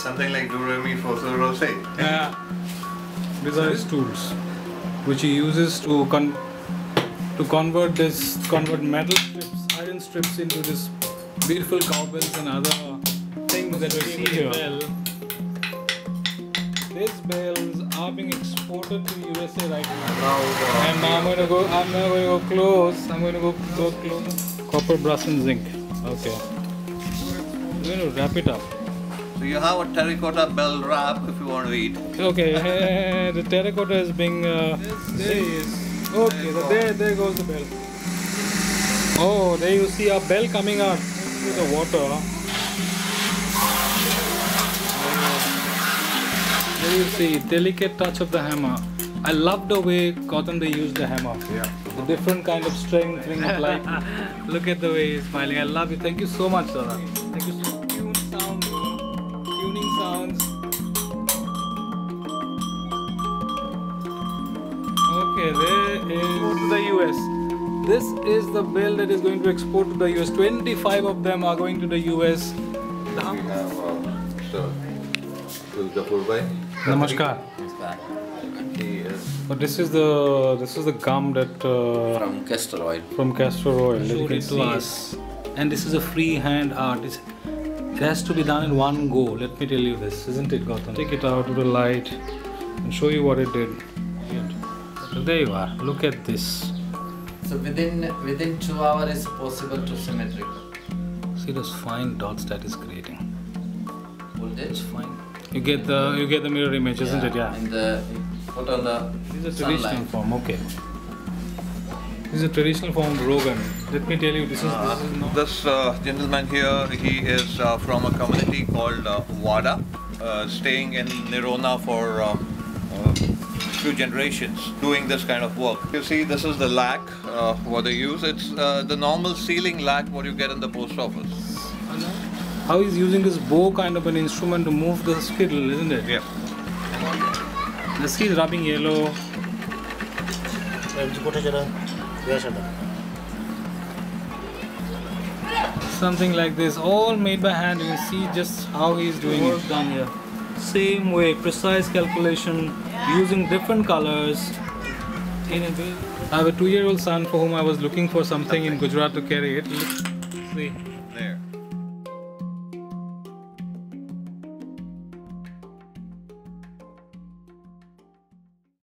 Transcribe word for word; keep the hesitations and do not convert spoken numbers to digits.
something like do re mi fa sol ro say. Yeah. These are his tools, which he uses to con to convert this convert metal strips, iron strips into this beautiful cowbells and other things that we see here. Bell. These bells are being exported to U S A right now. Now, uh, and now I'm going to go. I'm now going to go close. I'm going to go go close. Copper, brass, and zinc. Okay. We're going to wrap it up. So you have a terracotta bell wrap if you want to eat. Okay. The terracotta is being. Uh, There is. okay. The, there, there goes the bell. Oh, there you see a bell coming out through the water. There you see delicate touch of the hammer. I love the way Gautam they use the hammer. Yeah. The different kind of strength being applied. Look at the way he's smiling. I love it. Thank you so much, Dada. Thank you so much. Tune sounds, tuning sounds. Okay, there is to the U S. This is the bell that is going to export to the U S. twenty-five of them are going to the U S. We have uh, Mister Tulgapur Bhai. Namaskar. He is But this is the this is the gum that uh, From castor oil. from castor oil. that you Showed can it to see. us. And this is a free hand art. It's, it has to be done in one go. Let me tell you this, isn't it, Gautam? Take it out to the light and show you what it did. So there you are. Look at this. So within within two hours is possible to symmetrical. See those fine dots that is creating. Voltage. It's fine. You get the you get the mirror image, isn't it? Yeah. And the put on the This is a traditional sunlight. form. Okay. This is a traditional form of Rogan. Let me tell you, this is Uh, this is not. this uh, gentleman here, he is uh, from a community called uh, Wada, uh, staying in Nirona for uh, uh, few generations, doing this kind of work. You see, this is the lac, uh, what they use. It's uh, the normal sealing lac what you get in the post office. How he's using this bow kind of an instrument to move the spindle, isn't it? Yeah. This he's rubbing yellow. Something like this, all made by hand. You can see just how he's doing it. Done here. Same way, precise calculation, using different colors. In a way. I have a two-year-old son for whom I was looking for something in Gujarat to carry it. See. There.